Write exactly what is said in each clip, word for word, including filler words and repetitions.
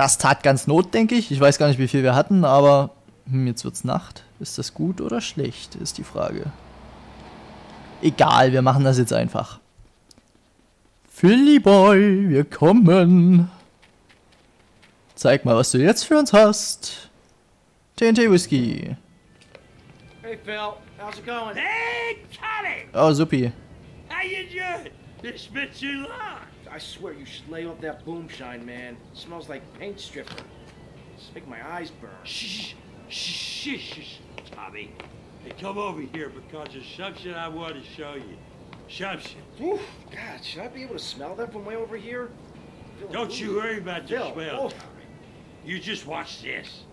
Das tat ganz Not, denke ich. Ich weiß gar nicht, wie viel wir hatten, aber hm, jetzt wird's Nacht. Ist das gut oder schlecht, ist die Frage. Egal, wir machen das jetzt einfach. Philly Boy, wir kommen. Zeig mal, was du jetzt für uns hast. T N T Whisky. Hey Phil, how's it going? Hey, Johnny! Oh, supi. How you doing? This been too long. I swear you should lay off that boomshine, man. It smells like paint stripper. It's making my eyes burn. Shh, shh, shh, shh, Tommy. Hey, come over here because there's something I want to show you. Something. Oof, God, should I be able to smell that from way over here? Phil, Don't you worry about the Phil, smell, oh. Tommy. You just watch this.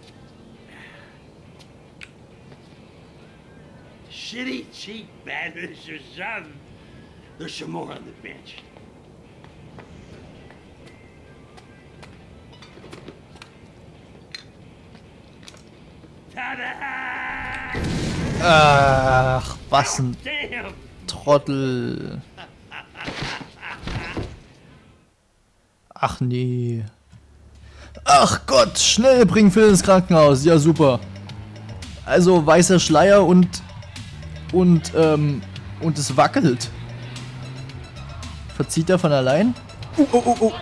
Shitty, cheap bandits or something. There's some more on the bench. Ta-da! Ach, was ein Damn! Trottel. Ach nee. Ach Gott, schnell bring Phil ins Krankenhaus. Ja, super. Also weißer Schleier und und ähm und es wackelt. Verzieht er von allein? Oh, oh, oh, oh.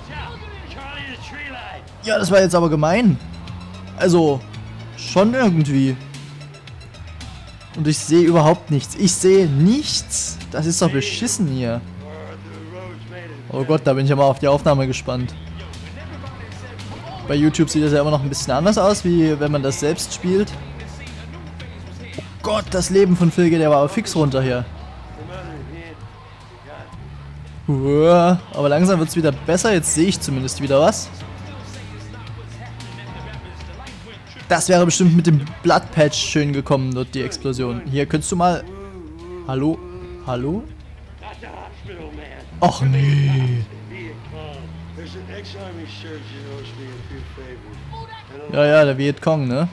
Ja, das war jetzt aber gemein. Also schon irgendwie. Und ich sehe überhaupt nichts. Ich sehe nichts. Das ist doch beschissen hier. Oh Gott, da bin ich aber auf die Aufnahme gespannt. Bei YouTube sieht das ja immer noch ein bisschen anders aus, wie wenn man das selbst spielt. Oh Gott, das Leben von Phil geht ja aber fix runter hier. Uah, aber langsam wird es wieder besser. Jetzt sehe ich zumindest wieder was. Das wäre bestimmt mit dem Blood Patch schön gekommen, dort die Explosion. Hier, könntest du mal... Hallo? Hallo? Ach nee. Ja, ja, der Vietcong, ne?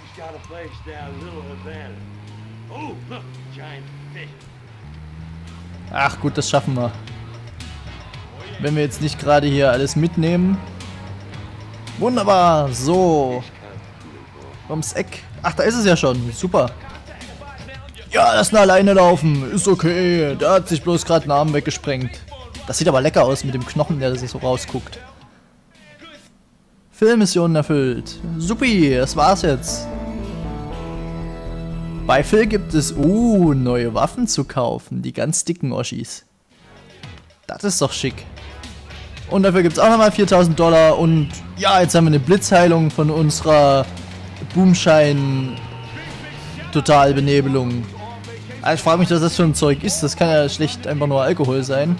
Ach gut, das schaffen wir. Wenn wir jetzt nicht gerade hier alles mitnehmen. Wunderbar, so. Ums Eck. Ach, da ist es ja schon. Super. Ja, lass ihn alleine laufen. Ist okay. Der hat sich bloß gerade einen Arm weggesprengt. Das sieht aber lecker aus mit dem Knochen, der sich so rausguckt. Phil-Mission erfüllt. Supi, das war's jetzt. Bei Phil gibt es, uh, neue Waffen zu kaufen. Die ganz dicken Oschis. Das ist doch schick. Und dafür gibt es auch nochmal viertausend Dollar. Und ja, jetzt haben wir eine Blitzheilung von unserer Boomschein-Totalbenebelung. Also ich frage mich, was das für ein Zeug ist. Das kann ja schlecht einfach nur Alkohol sein.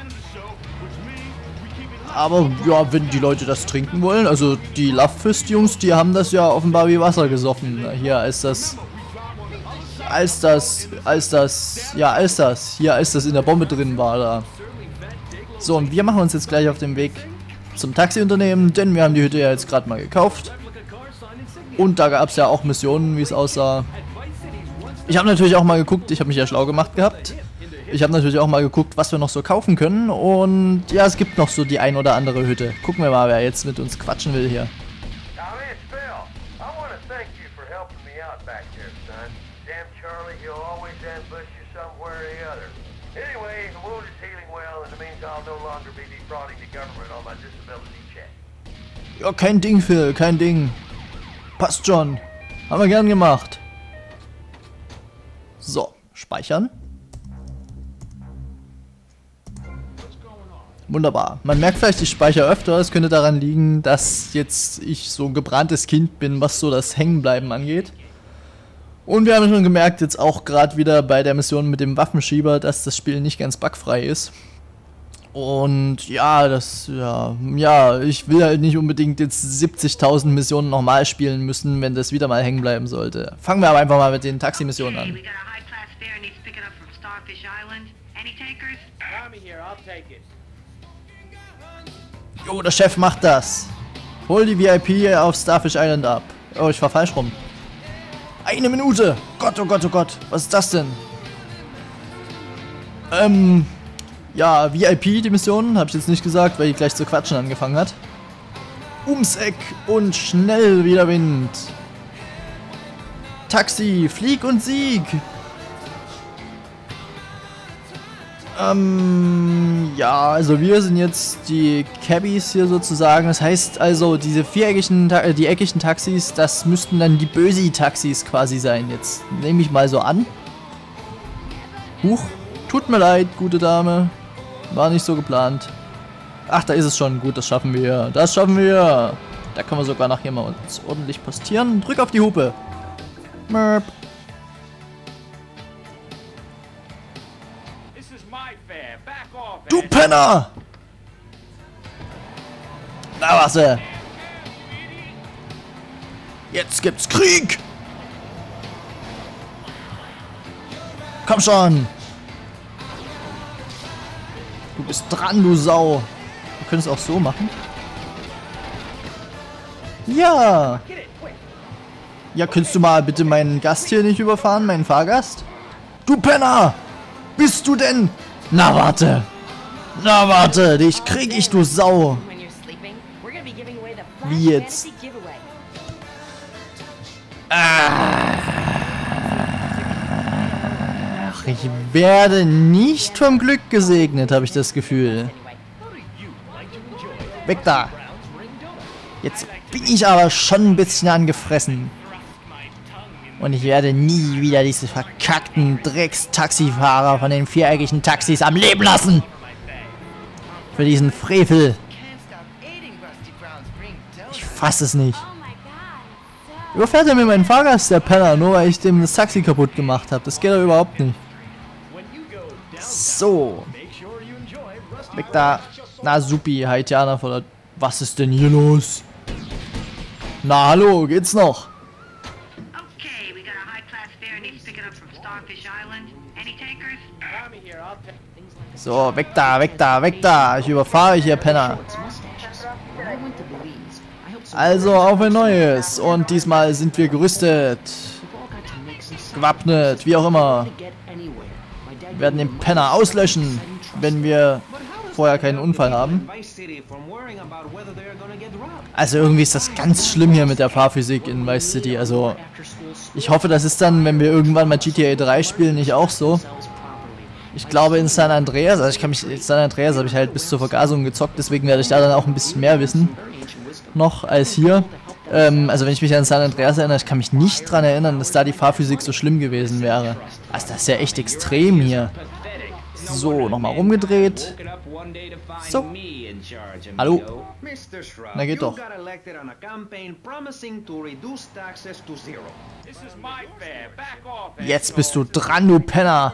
Aber ja, wenn die Leute das trinken wollen, also die Love Fist Jungs, die haben das ja offenbar wie Wasser gesoffen. Hier, als das, als das, als das, ja, als das, hier, als das in der Bombe drin war da. So, und wir machen uns jetzt gleich auf den Weg zum Taxiunternehmen, denn wir haben die Hütte ja jetzt gerade mal gekauft. Und da gab es ja auch Missionen, wie es aussah. Ich habe natürlich auch mal geguckt, ich habe mich ja schlau gemacht gehabt. Ich habe natürlich auch mal geguckt, was wir noch so kaufen können. Und ja, es gibt noch so die ein oder andere Hütte. Gucken wir mal, wer jetzt mit uns quatschen will hier. Ja, kein Ding, Phil, kein Ding. Passt schon. Haben wir gern gemacht. So, speichern. Wunderbar. Man merkt vielleicht, ich speichere öfter. Es könnte daran liegen, dass jetzt ich so ein gebranntes Kind bin, was so das Hängenbleiben angeht. Und wir haben schon gemerkt, jetzt auch gerade wieder bei der Mission mit dem Waffenschieber, dass das Spiel nicht ganz bugfrei ist. Und ja, das, ja, ja, ich will halt nicht unbedingt jetzt siebzigtausend Missionen nochmal spielen müssen, wenn das wieder mal hängen bleiben sollte. Fangen wir aber einfach mal mit den Taxi-Missionen an. Jo, der Chef macht das. Hol die V I P auf Starfish Island ab. Oh, ich fahr falsch rum. Eine Minute. Gott, oh Gott, oh Gott. Was ist das denn? Ähm, ja, V I P, die Mission, habe ich jetzt nicht gesagt, weil die gleich zu quatschen angefangen hat. ums Eck und schnell wieder Wind. Taxi, flieg und sieg. Ähm, ja, also wir sind jetzt die Cabbies hier sozusagen. Das heißt also, diese viereckigen, äh, die eckigen Taxis, das müssten dann die Bösi-Taxis quasi sein. Jetzt nehme ich mal so an. Huch, tut mir leid, gute Dame. War nicht so geplant. Ach, da ist es schon. Gut, das schaffen wir. Das schaffen wir. Da können wir sogar nachher mal uns ordentlich postieren. Drück auf die Hupe. Merp. Du Penner! Na warte! Jetzt gibt's Krieg! Komm schon! Du bist dran, du Sau! Wir können es auch so machen. Ja! Ja, könntest du mal bitte meinen Gast hier nicht überfahren, meinen Fahrgast? Du Penner! Bist du denn? Na warte! Na warte, dich krieg ich, du Sau! Wie jetzt? Ach, ich werde nicht vom Glück gesegnet, habe ich das Gefühl. Weg da! Jetzt bin ich aber schon ein bisschen angefressen. Und ich werde nie wieder diese verkackten Drecks-Taxifahrer von den viereckigen Taxis am Leben lassen. Für diesen Frevel. Ich fasse es nicht. Überfährt er mir meinen Fahrgast, der Penner, nur weil ich dem das Taxi kaputt gemacht habe. Das geht doch überhaupt nicht. So. Weg da. Na supi, Haitianer voller... Was ist denn hier los? Na hallo, geht's noch? So, weg da, weg da, weg da. Ich überfahre hier, Penner. Also, auf ein neues. Und diesmal sind wir gerüstet. Gewappnet, wie auch immer. Wir werden den Penner auslöschen, wenn wir vorher keinen Unfall haben. Also irgendwie ist das ganz schlimm hier mit der Fahrphysik in Vice City. Also, ich hoffe, das ist dann, wenn wir irgendwann mal G T A drei spielen, nicht auch so. Ich glaube in San Andreas, also ich kann mich, in San Andreas habe ich halt bis zur Vergasung gezockt, deswegen werde ich da dann auch ein bisschen mehr wissen, noch als hier. Ähm, also wenn ich mich an San Andreas erinnere, ich kann mich nicht daran erinnern, dass da die Fahrphysik so schlimm gewesen wäre. Also das ist ja echt extrem hier. So, nochmal rumgedreht. So. Hallo. Na geht doch. Jetzt bist du dran, du Penner.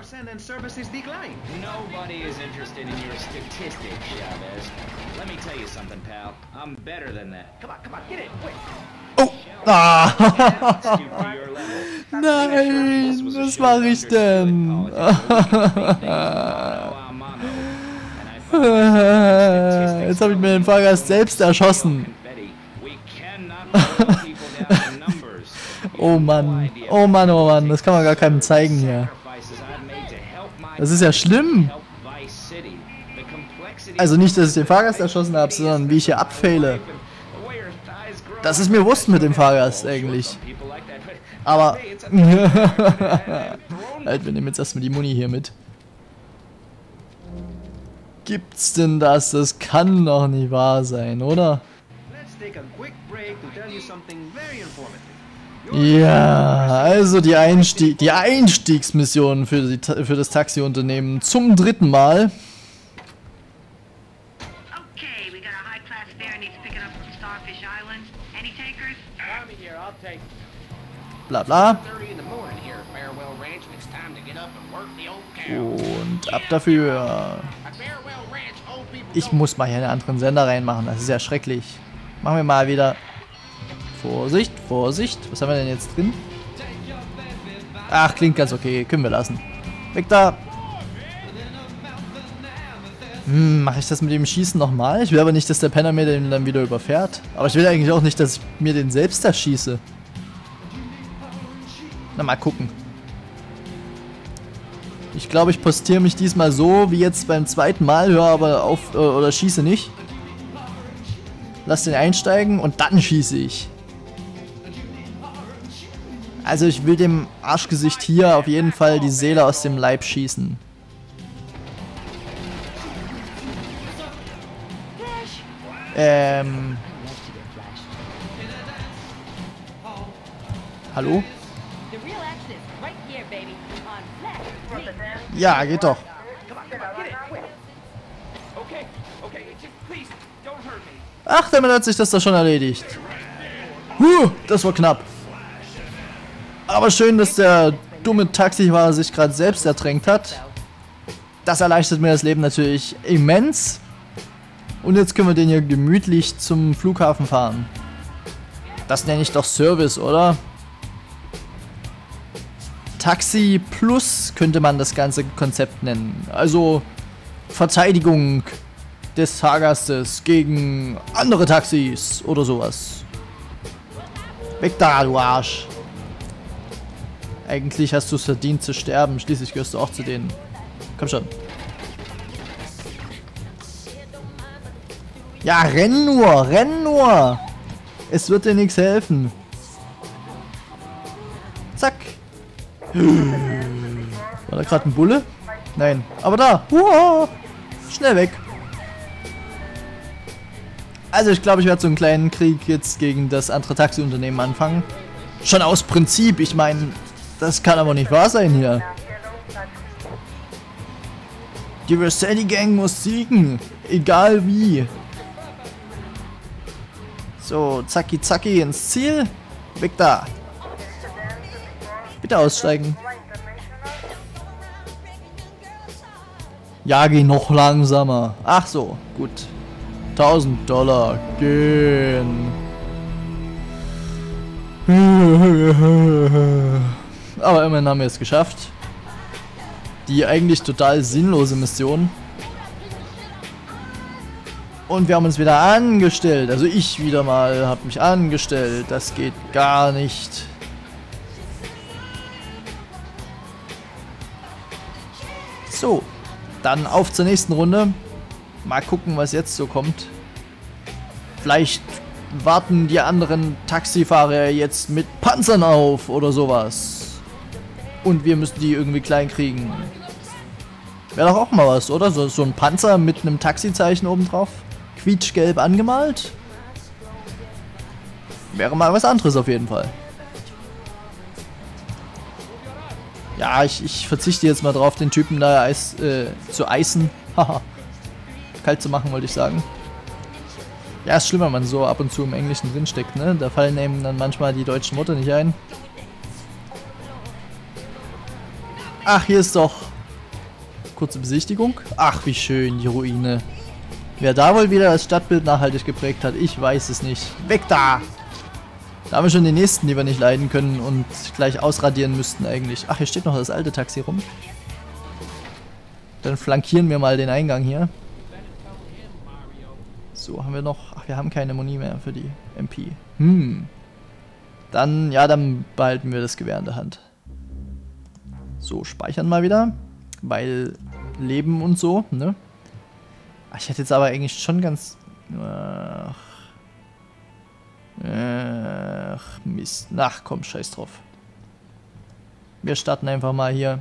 Oh. Ah. Nein, was mache ich denn? Jetzt habe ich mir den Fahrgast selbst erschossen. Oh Mann, oh Mann, oh Mann, das kann man gar keinem zeigen hier. Das ist ja schlimm. Also nicht, dass ich den Fahrgast erschossen habe, sondern wie ich hier abfehle. Das ist mir bewusst mit dem Fahrgast eigentlich. Aber halt, wir nehmen jetzt erstmal die Muni hier mit. Gibt's denn das? Das kann doch nicht wahr sein, oder? Ja, also die, Einstieg die Einstiegsmission für, die für das Taxiunternehmen zum dritten Mal. Bla bla. Und ab dafür. Ich muss mal hier einen anderen Sender reinmachen, das ist ja schrecklich. Machen wir mal wieder. Vorsicht, Vorsicht. Was haben wir denn jetzt drin? Ach, klingt ganz okay, können wir lassen. Weg da. Hm, mache ich das mit dem Schießen nochmal? Ich will aber nicht, dass der Penner mir den dann wieder überfährt. Aber ich will eigentlich auch nicht, dass ich mir den selbst erschieße. Na, mal gucken. Ich glaube, ich postiere mich diesmal so, wie jetzt beim zweiten Mal, höre aber auf, äh, oder schieße nicht. Lass den einsteigen und dann schieße ich. Also ich will dem Arschgesicht hier auf jeden Fall die Seele aus dem Leib schießen. Ähm... Hallo? Ja, geht doch. Ach, damit hat sich das doch schon erledigt. Huh, das war knapp. Aber schön, dass der dumme Taxifahrer sich gerade selbst ertränkt hat. Das erleichtert mir das Leben natürlich immens. Und jetzt können wir den hier gemütlich zum Flughafen fahren. Das nenne ich doch Service, oder? Taxi Plus könnte man das ganze Konzept nennen. Also Verteidigung des Fahrgastes gegen andere Taxis oder sowas. Weg da, du Arsch. Eigentlich hast du es verdient zu sterben. Schließlich gehörst du auch zu denen. Komm schon. Ja, renn nur, renn nur. Es wird dir nichts helfen. Zack. War da gerade ein Bulle? Nein. Aber da. Uah. Schnell weg. Also ich glaube, ich werde so einen kleinen Krieg jetzt gegen das andere Taxiunternehmen anfangen. Schon aus Prinzip. Ich meine, das kann aber nicht wahr sein hier. Die Rossetti Gang muss siegen. Egal wie. So, zacki zacki ins Ziel. Weg da. Bitte aussteigen. Ja, geh noch langsamer. Ach so, gut. tausend Dollar. Gehen. Aber immerhin haben wir es geschafft. Die eigentlich total sinnlose Mission. Und wir haben uns wieder angestellt. Also ich wieder mal habe mich angestellt. Das geht gar nicht. So, dann auf zur nächsten Runde. Mal gucken, was jetzt so kommt. Vielleicht warten die anderen Taxifahrer jetzt mit Panzern auf oder sowas. Und wir müssen die irgendwie klein kriegen. Wäre doch auch mal was, oder? So, so ein Panzer mit einem Taxizeichen oben drauf. Quietschgelb angemalt. Wäre mal was anderes auf jeden Fall. Ja, ich, ich verzichte jetzt mal drauf, den Typen da Eis, äh, zu eisen. Haha. Kalt zu machen, wollte ich sagen. Ja, ist schlimm, wenn man so ab und zu im Englischen drinsteckt, ne? Da fallen einem dann manchmal die deutschen Worte nicht ein. Ach, hier ist doch kurze Besichtigung. Ach, wie schön, die Ruine. Wer da wohl wieder das Stadtbild nachhaltig geprägt hat, ich weiß es nicht. Weg da! Da haben wir schon die nächsten, die wir nicht leiden können und gleich ausradieren müssten eigentlich. Ach, hier steht noch das alte Taxi rum. Dann flankieren wir mal den Eingang hier. So, haben wir noch... Ach, wir haben keine Muni mehr für die M P. Hm. Dann, ja, dann behalten wir das Gewehr in der Hand. So, speichern mal wieder. Weil Leben und so, ne? Ach, ich hätte jetzt aber eigentlich schon ganz... Ach, ach Mist. Ach komm, scheiß drauf. Wir starten einfach mal hier.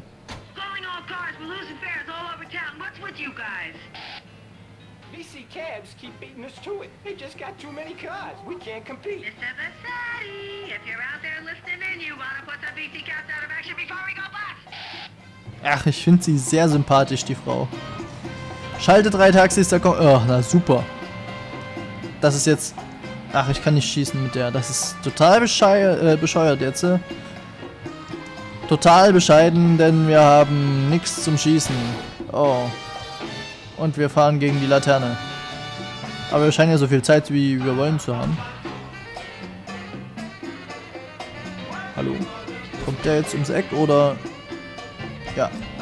V C cabs keep beating us to it. They just got too many cars. We can't compete. Mister Vasari, if you're out there listening in, you wanna put the V C cabs out of action before we go bust? Ach, ich finde sie sehr sympathisch, die Frau. Schalte drei Taxis, da kommt... Oh, na super. Das ist jetzt... Ach, ich kann nicht schießen mit der. Das ist total bescheuert, äh, bescheuert jetzt. Äh. Total bescheiden, denn wir haben nichts zum Schießen. Oh. Und wir fahren gegen die Laterne. Aber wir scheinen ja so viel Zeit, wie wir wollen zu haben. Hallo? Kommt der jetzt ums Eck oder... Ja.